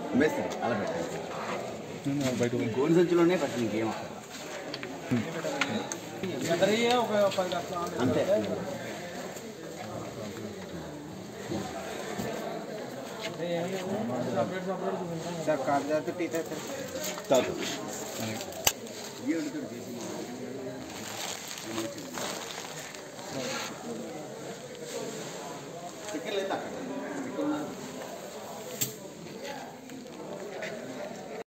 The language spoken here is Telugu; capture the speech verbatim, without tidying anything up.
వేస్తారు అలా పెట్టండి బయట గోల్ సంచులోనే పెట్టండి ఇంకేం అంతే సార్ కాగజాత టీచర్ చాలు చికెన్ లేదా